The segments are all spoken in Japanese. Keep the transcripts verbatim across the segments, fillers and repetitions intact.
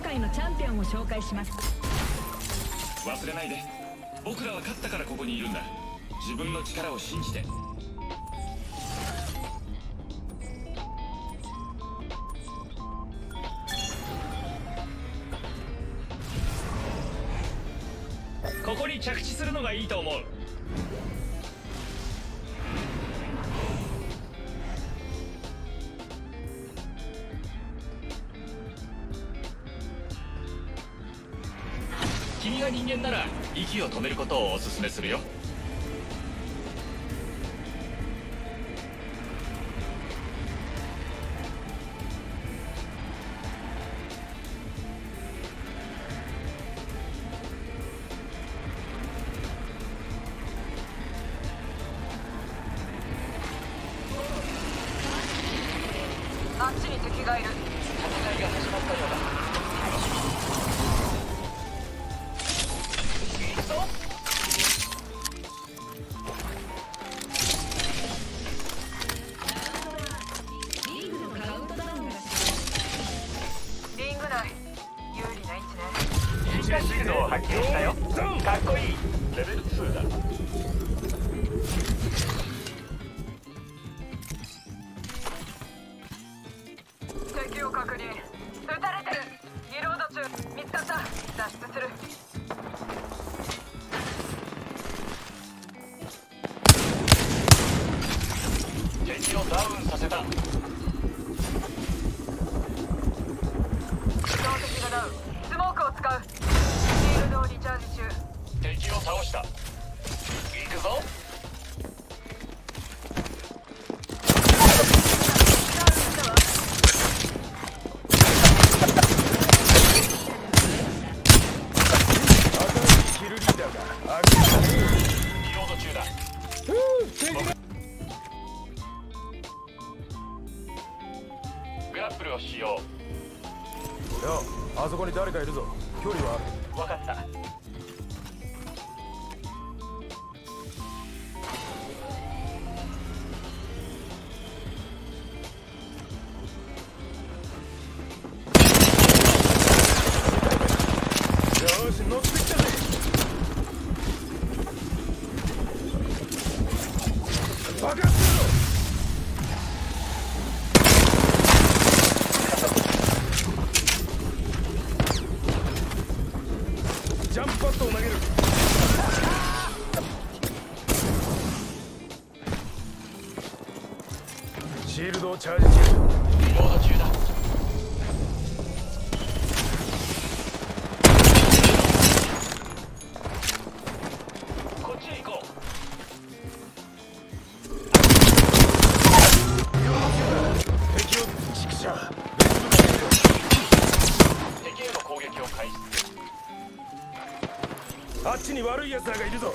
回のチャンピオンを紹介します。 忘れないで、僕らは勝ったからここにいるんだ。自分の力を信じて。ここに着地するのがいいと思う。君が人間なら息を止めることをおすすめするよ。 あっちに敵がいる。 戦いが始まったようだ。行くぞ。 リングのカウントダウンがリング内有利な位置ね。 地下シールドを発見したよ。かっこいい。レベルツーだ。 敵を確認。撃たれてる。リロード中。見つかった。脱出する。 敵をダウンさせた。 標的がダウン。スモークを使う。シールドをリチャージ中。 敵を倒した。行くぞ。リロード中だ。グラップルを使用。 よ、あそこに誰かいるぞ。距離はある。 分かった。 よし、乗ってきたぜ。爆発するぞ。ジャンプパッドを投げる。シールドをチャージ中。 リロード中だ。こっちへ行こう。 敵を畜生。 敵への攻撃を開始。 あっちに悪い奴らがいるぞ。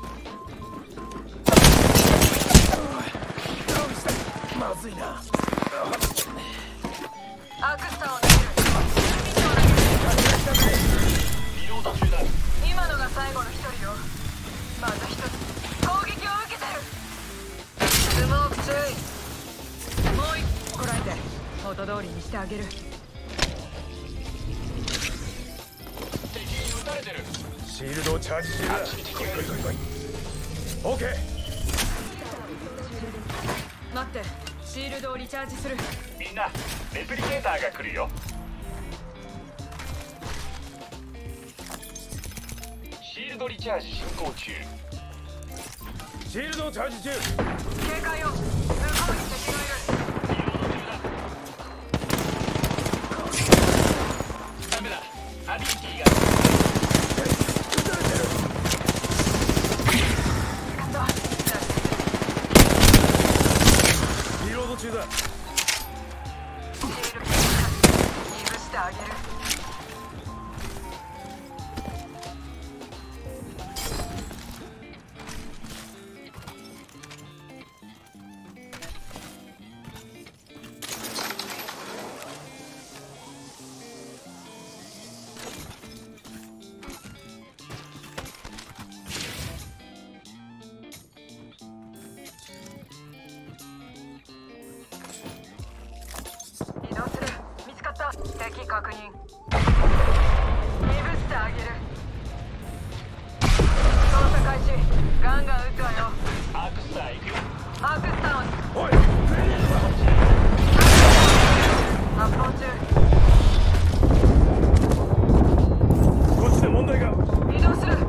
まずいな。 アクスタを投げる。 リロード中だ。 今のが最後の一人よ。また一つ攻撃を受けてる。スモーク注意。もう一個こらえて元通りにしてあげる。 敵に撃たれてる。 シールドをチャージ中だ。来い来い来い来い。オッケー。 待って、シールドをリチャージする。 みんな、レプリケーターが来るよ。シールドリチャージ進行中。 シールドをチャージ中。 警戒を。向こうに敵がいる。 リロード中だ。ダメだ。アビリティが。 撃たれてる。リロード中だ。 シールド許してあげる。移動する。見つかった。敵確認。 してあげる。操作開始。ガンガン撃つわよ。 アークスター行くよ。 アークスターンおい、グレネードだ。 発砲中。 こっちで問題が。 移動する。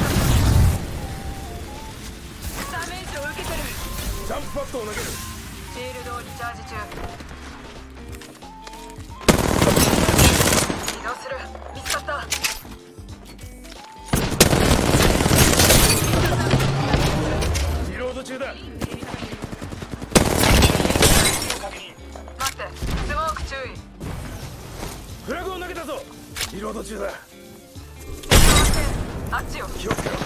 ダメージを受けてる。 ジャンプパッドを投げる。 シールドをリチャージ中。移動する。見つかった。 リロード中だ。 待って、スモーク注意。 フラグを投げたぞ。リロード中だ。 あっちよ。 気をつけろ。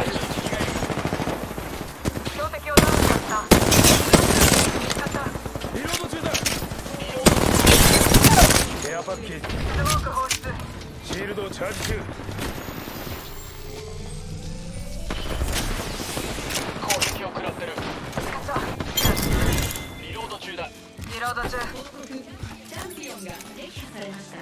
標的をダウンさせた。見つかった。 リロード中だ。ケアパッケージ。 スモーク放出。 シールドをチャージ中。 攻撃を食らってる。 見つかった。 リロード中だ。 リロード中。 チャンピオンが撃破されました。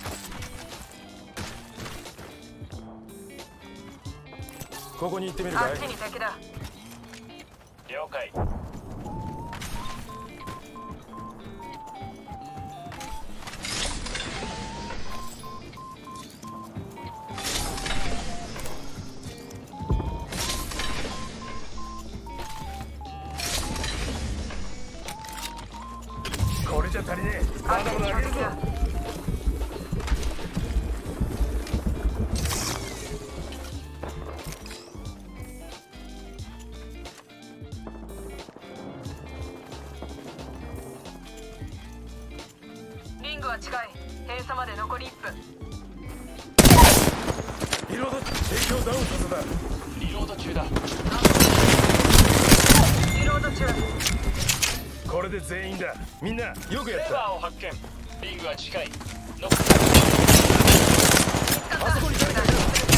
ここに行ってみるかい。 あっちに敵だ。 了解。 これじゃ足りねえ。まあっちだまだ上げるぞ。 に標的だ。リングは近い。閉鎖まで残りいっぷん。 リロード。敵をダウンさせた。 リロード中だ。 リロード中。 これで全員だ。みんなよくやった。 レバーを発見。リングは近い。残あそこに誰かいる。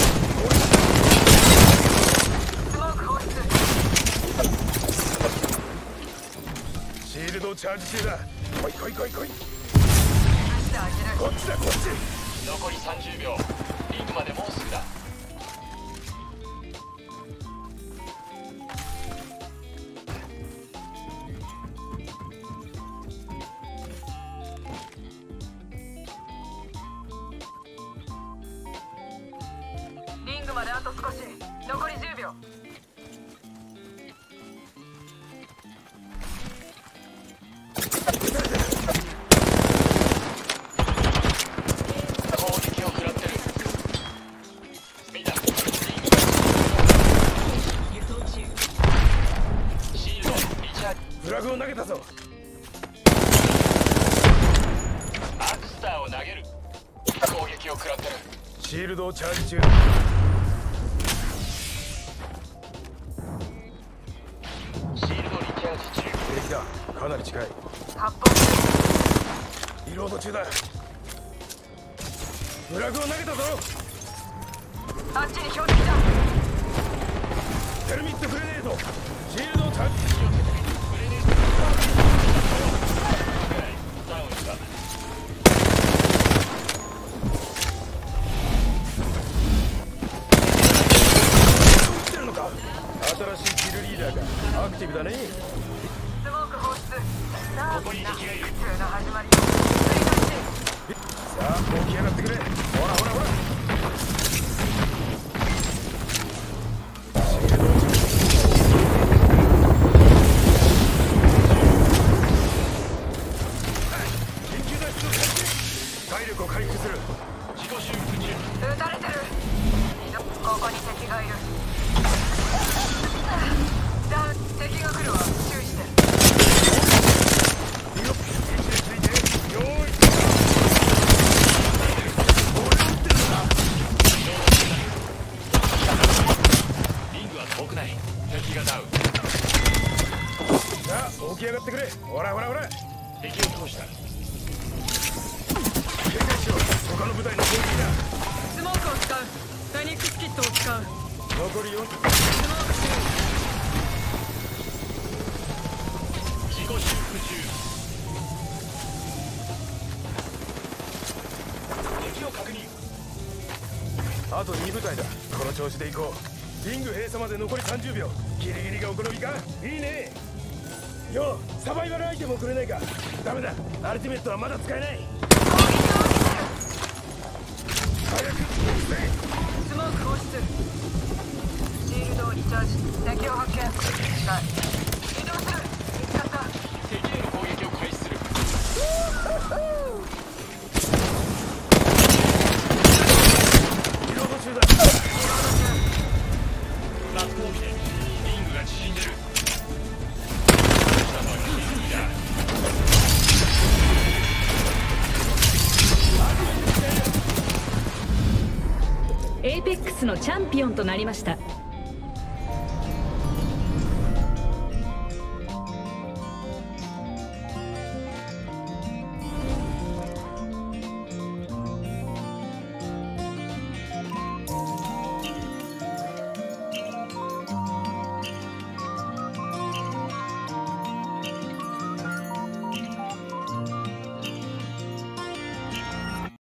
スモーク放出。 シールドをチャージ中だ。来い来い来い来い。 してあげる。 こっちだこっち。 残りさんじゅうびょう。リングまでもうすぐだ。 リングまであと少し。残りじゅうびょう。 攻撃を食らってる。みんな、リング輸送中。 シールド、リチャージ。 フラグを投げたぞ。 アークスターを投げる。攻撃を食らってる。 シールドをチャージ中。 シールドリチャージ中。 敵だ。かなり近い。 発砲中。 リロード中だ。フラグを投げたぞ。 あっちに標的だ。 テルミットグレネード。シールドをチャージ。 ダウンした。 撃ってるのか。新しいキルリーダーがアクティブだね。 スモーク放出。さあここに敵がいる。 普通の始まりよ。繰り返し。 さあ起き上がってくれ。ほらほらほら。シールドをチャージ。緊急脱出を開始。体力を回復する。 自己修復中。 撃たれてる。ここに敵がいる。ダウン。敵が来るわ。注意して。 リロ位置について。よーい。 リングは遠くない。敵がダウン。 さあ起き上がってくれ。ほらほらほら。 敵を倒した。 警戒しろ。他の部隊の攻撃だ。 スモークを使う。フェニックスキットを使う。 残りよん。 スモーク注自己修復中。敵を確認。 あとに部隊だ。この調子で行こう。リング閉鎖まで残りさんじゅうびょう。ギリギリがお好みか。いいね。よう、サバイバルアイテムをくれないか。ダメだ、アルティメットはまだ使えない。早くスモーク放出。シールドをリチャージ。敵を発見。はい、移動する。見つかった。 敵への攻撃を開始する。 リロード中だ。 ラップを見てリングが縮んでる。 エイペックスのチャンピオンとなりました。